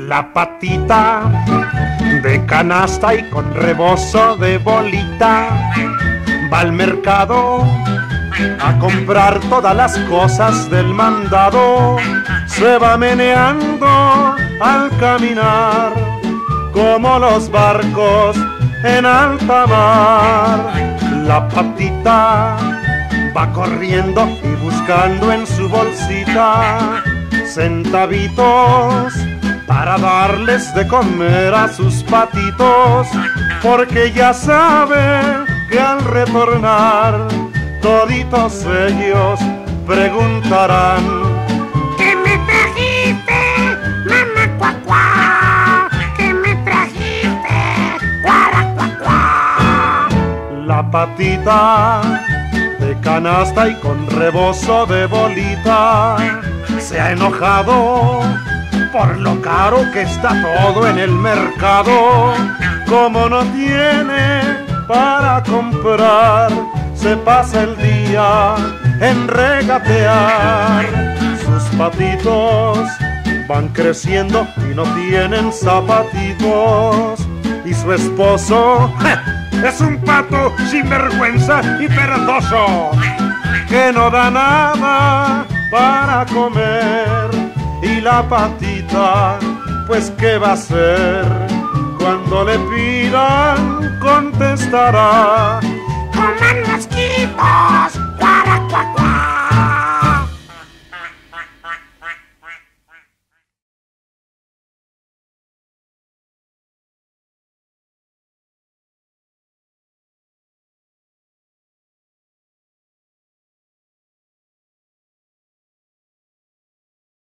La patita de canasta y con rebozo de bolita va al mercado a comprar todas las cosas del mandado. Se va meneando al caminar como los barcos en alta mar. La patita va corriendo y buscando en su bolsita centavitos para darles de comer a sus patitos, porque ya sabe que al retornar toditos ellos preguntarán: ¿qué me trajiste, mamá cuacuá? ¿Qué me trajiste, cuara cuacuá? La patita de canasta y con rebozo de bolita se ha enojado por lo caro que está todo en el mercado. Como no tiene para comprar, se pasa el día en regatear. Sus patitos van creciendo y no tienen zapatitos. Y su esposo es un pato sin vergüenza y perezoso, que no da nada para comer. Y la patita, pues ¿qué va a hacer? Cuando le pidan, contestará: ¡coman mosquitos! ¡Cuara, cuá, cuá!